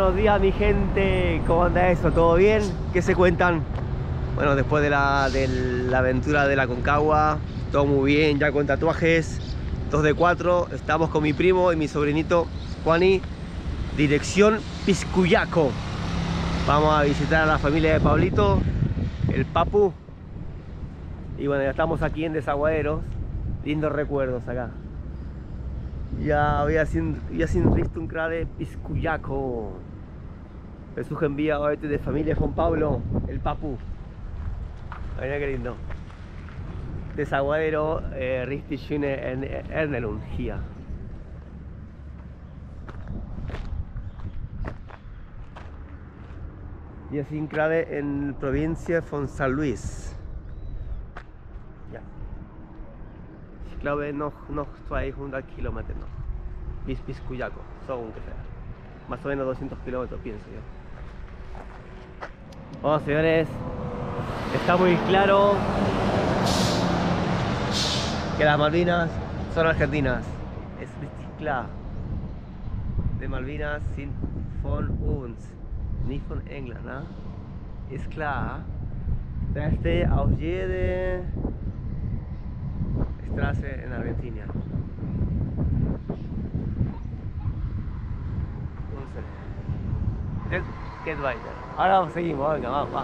Buenos días mi gente, ¿cómo anda eso? ¿Todo bien? ¿Qué se cuentan? Bueno, después de la aventura de la Aconcagua, todo muy bien, ya con tatuajes, 2 de 4, estamos con mi primo y mi sobrinito Juani, dirección Piscuyaco. Vamos a visitar a la familia de Pablito, el Papu, y bueno, ya estamos aquí en Desaguaderos, lindos recuerdos acá. Jag sin ristung grade Piscuyaco. Jesús envía hoy de familia Juan Pablo, el Papu. Mira qué lindo. Desaguadero, richtig schöne Ernährung hier. Wir sind gerade in Provincia von San Luis. Ja. Ich glaube noch 200 Kilometer noch. Bis Piscuyaco, so ungefähr. Más o menos 200 kilómetros, pienso yo. Bueno, señores, está muy claro que las Malvinas son argentinas. Es richtig klar. De Malvinas sind von uns, nicht von England, ¿no? Ist klar. Da steht auf jede Straße en Argentina. Geht weiter. Ahora seguimos, venga, vamos.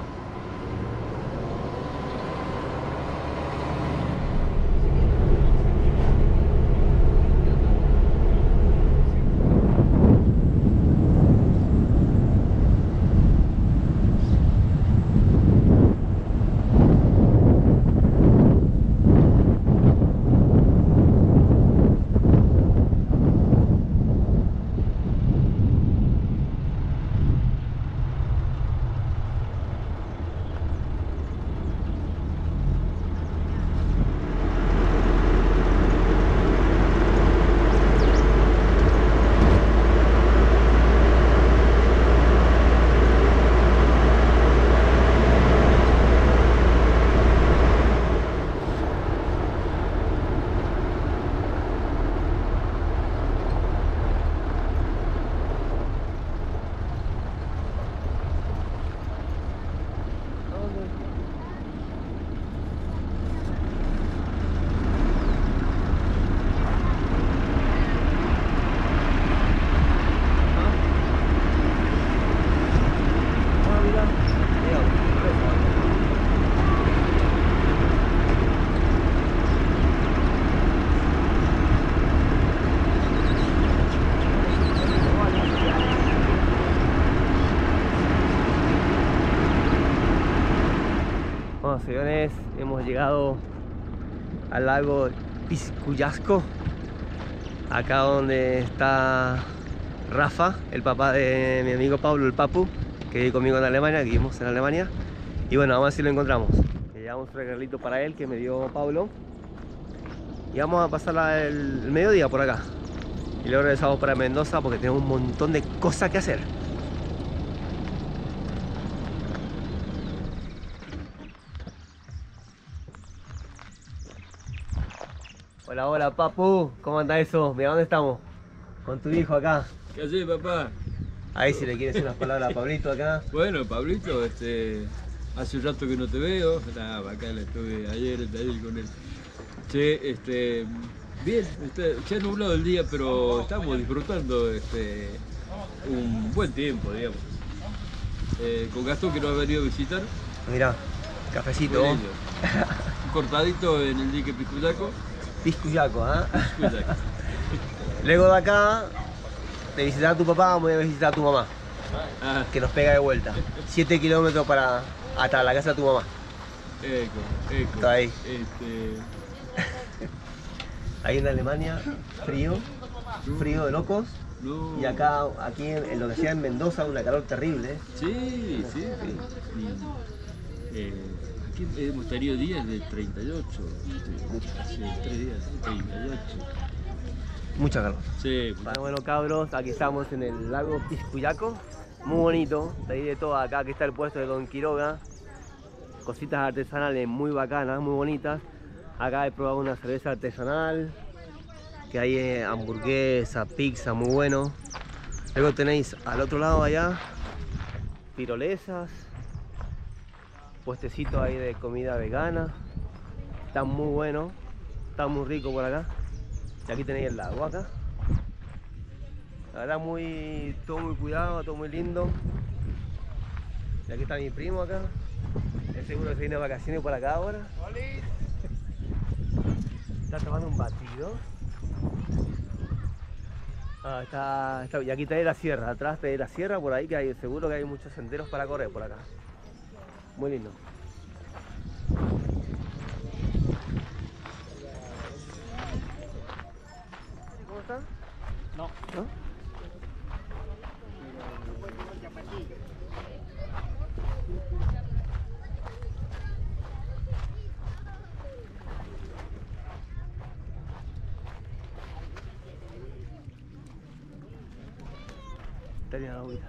Bueno, señores, hemos llegado al lago Piscuyasco, acá donde está Rafa, el papá de mi amigo Pablo, el Papu, que vive conmigo en Alemania, que vivimos en Alemania. Y bueno, vamos a ver si lo encontramos. Le llevamos un regalito para él que me dio Pablo. Y vamos a pasar el mediodía por acá. Y luego regresamos para Mendoza porque tenemos un montón de cosas que hacer. Hola, hola Papu, ¿cómo anda eso? Mira, ¿dónde estamos? Con tu hijo acá. ¿Qué haces, papá? Ahí si le quieres decir unas palabras a Pablito acá. Bueno, Pablito, hace un rato que no te veo. Nada, acá estuve ayer con él. Che, bien, ya nublado el día, pero estamos disfrutando un buen tiempo, digamos. Con Gastón, que nos ha venido a visitar. Mirá, cafecito. Un cortadito en el dique Piscuyaco. Piscuyaco, ¿ah? ¿Eh? Piscuyaco. Luego de acá, de visitar a tu papá, voy a visitar a tu mamá. Ah. Que nos pega de vuelta. 7 kilómetros hasta la casa de tu mamá. Eco. Está ahí. Ahí en Alemania, frío de locos. No. Y acá, aquí en lo que sea en Mendoza, una calor terrible. Sí. Aquí hemos tenido días de 38, hace 3 días, 38. Mucha calor. Sí. Bueno, cabros, aquí estamos en el lago Piscuyaco. Muy bonito, de ahí de todo. Acá aquí está el puesto de Don Quiroga. Cositas artesanales muy bacanas, muy bonitas. Acá he probado una cerveza artesanal. Que hay hamburguesa, pizza, muy bueno. Luego tenéis al otro lado allá tirolesas, puestecitos ahí de comida vegana. Está muy bueno, está muy rico por acá. Y aquí tenéis el lago acá. La verdad todo muy cuidado, todo muy lindo. Y aquí está mi primo acá. Es seguro que se viene de vacaciones por acá ahora. Está tomando un batido. Y aquí tenéis la sierra, atrás tenéis la sierra por ahí, que hay, seguro que hay muchos senderos para correr por acá. Muy lindo. ¿Cómo está? No. ¿No? Tenía la agüita.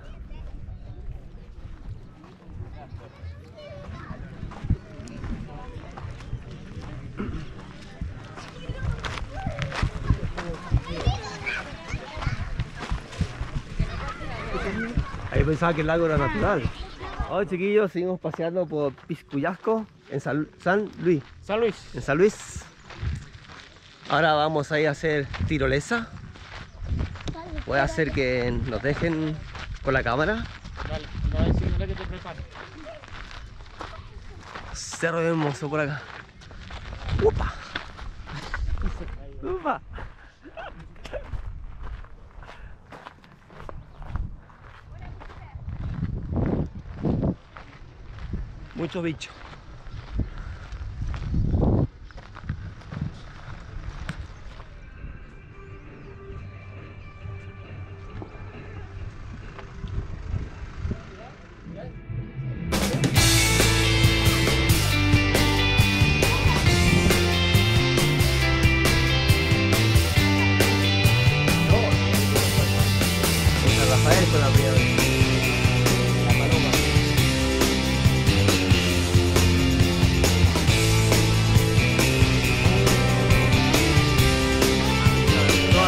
Ahí pensaba que el lago era natural. Hoy chiquillos, seguimos paseando por Piscuyasco en San Luis. San Luis. En San Luis. Ahora vamos a ir a hacer tirolesa. Voy a hacer que nos dejen con la cámara. Dale, no hay señora que te prepare. Cerro hermoso por acá. ¡Upa! ¡Upa! Muchos bichos. Rafael con la primera vez. La paloma. No,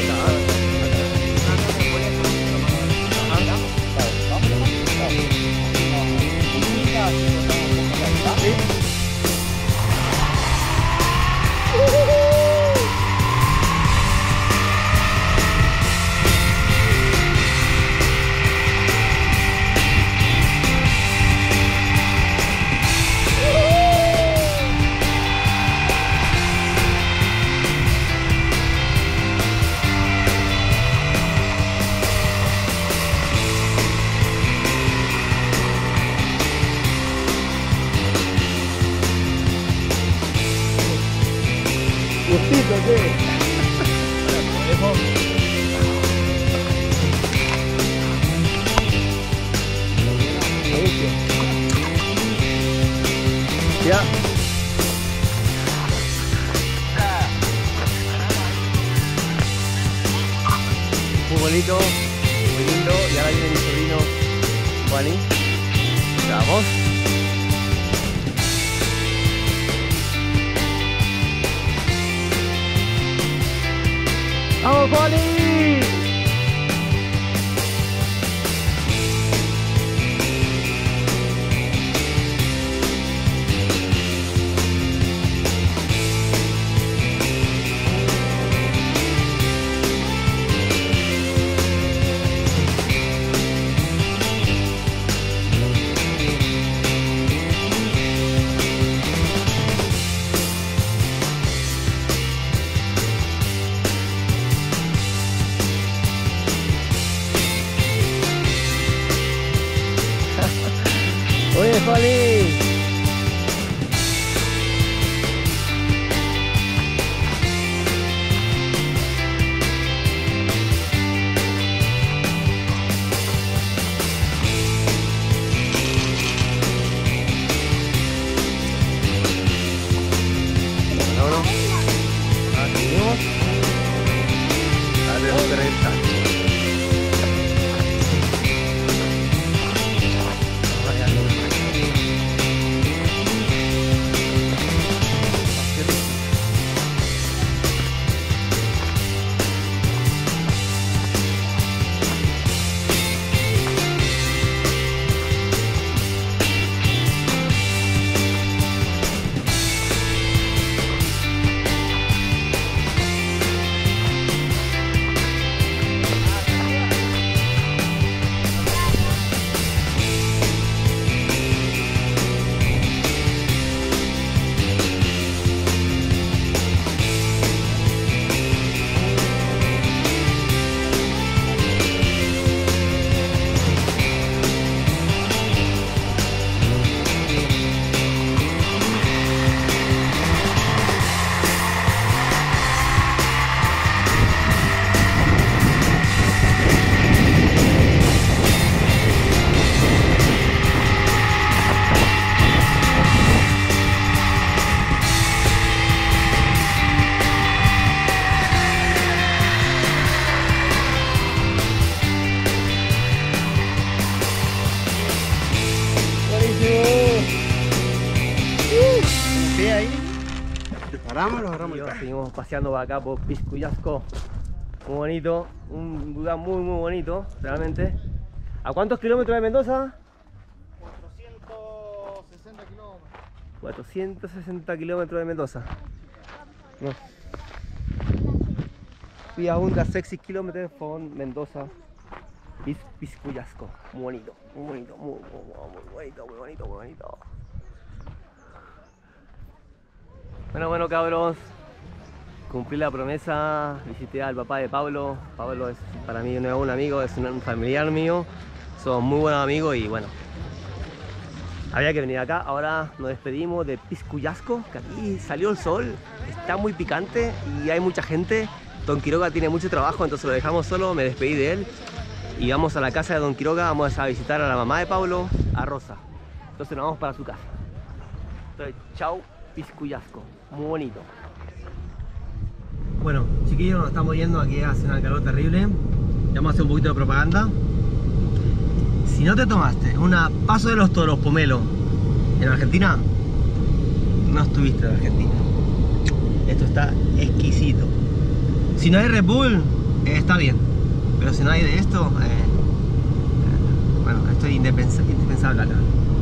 Gustito, ¿qué? Ya. Muy bonito, muy lindo. Y ahora viene mi sobrino Juaní. Vamos. ¡Vamos, Juaní! Oye, Juaní. Vámonos. Seguimos. Ahora tenemos que regresar. Vaya. Y seguimos paseando por acá por Piscuyasco. Muy bonito, un lugar muy bonito, realmente. ¿A cuántos kilómetros de Mendoza? 460 kilómetros. 460 kilómetros de Mendoza. No. We are 160 kilómetros von Mendoza. Piscuyasco. Muy bonito, muy bonito, muy bonito. Bueno, cabros. Cumplí la promesa, visité al papá de Pablo. Pablo es para mí no es un amigo, es un familiar mío. Somos muy buenos amigos y bueno, había que venir acá. Ahora nos despedimos de Piscuyasco, que aquí salió el sol, está muy picante y hay mucha gente. Don Quiroga tiene mucho trabajo, entonces lo dejamos solo, me despedí de él. Y vamos a la casa de Don Quiroga, vamos a visitar a la mamá de Pablo, a Rosa. Entonces nos vamos para su casa. Entonces, chao Piscuyasco, muy bonito. Bueno, chiquillos, nos estamos yendo, aquí hace una calor terrible. Ya vamos a hacer un poquito de propaganda. Si no te tomaste una Paso de los Toros Pomelo en Argentina, no estuviste en Argentina. Esto está exquisito. Si no hay Red Bull, está bien. Pero si no hay de esto, bueno, esto es indispensable acá.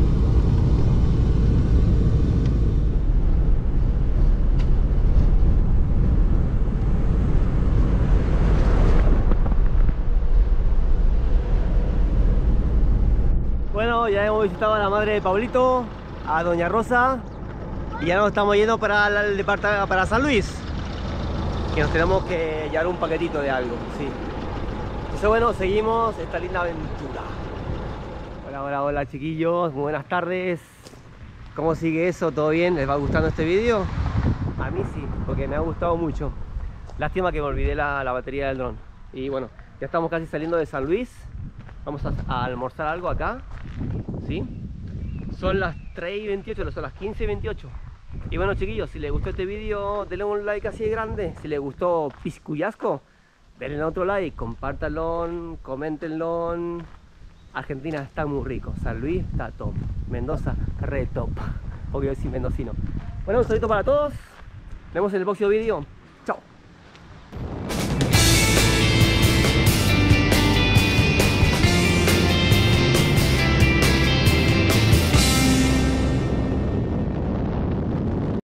Bueno, ya hemos visitado a la madre de Pablito, a Doña Rosa, y ya nos estamos yendo para el departamento, para San Luis, que nos tenemos que llevar un paquetito de algo, sí. Entonces bueno, seguimos esta linda aventura. Hola chiquillos, muy buenas tardes. ¿Cómo sigue eso? ¿Todo bien? ¿Les va gustando este vídeo? A mí sí, porque me ha gustado mucho. Lástima que me olvidé la batería del dron. Y bueno, ya estamos casi saliendo de San Luis. Vamos a almorzar algo acá, ¿sí? Son las 3:28, son las 15:28. Y bueno chiquillos, si les gustó este vídeo, denle un like así de grande. Si les gustó Piscuyasco, denle otro like, compártanlo, coméntenlo. Argentina está muy rico, San Luis está top, Mendoza re top, obvio decir mendocino. Bueno, un saludito para todos, nos vemos en el próximo vídeo.